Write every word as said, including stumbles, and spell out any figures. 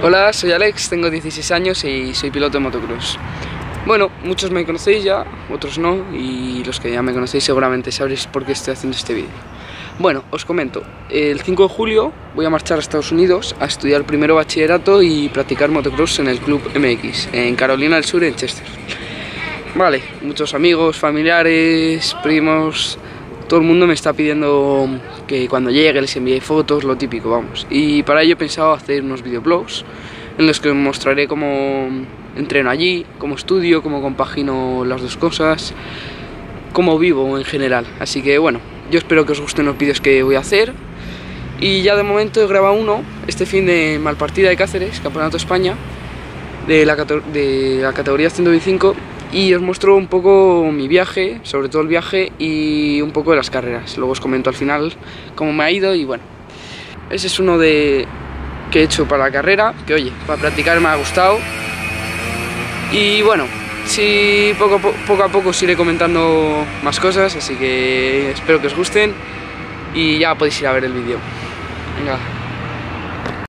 Hola, soy Alex, tengo dieciséis años y soy piloto de motocross. Bueno, muchos me conocéis ya, otros no, y los que ya me conocéis seguramente sabréis por qué estoy haciendo este vídeo. Bueno, os comento, el cinco de julio voy a marchar a Estados Unidos a estudiar primero bachillerato y practicar motocross en el Club M X, en Carolina del Sur, en Chester. Vale, muchos amigos, familiares, primos, todo el mundo me está pidiendo que cuando llegue les envíe fotos, lo típico, vamos. Y para ello he pensado hacer unos videoblogs en los que os mostraré cómo entreno allí, cómo estudio, cómo compagino las dos cosas, cómo vivo en general. Así que bueno, yo espero que os gusten los vídeos que voy a hacer. Y ya de momento he grabado uno, este fin de Malpartida de Cáceres, Campeonato de España, de la, de la categoría ciento veinticinco. Y os muestro un poco mi viaje, sobre todo el viaje y un poco de las carreras. Luego os comento al final cómo me ha ido y bueno. Ese es uno de que he hecho para la carrera, que oye, para practicar me ha gustado. Y bueno, sí, poco a, po poco, a poco os iré comentando más cosas, así que espero que os gusten y ya podéis ir a ver el vídeo. Venga.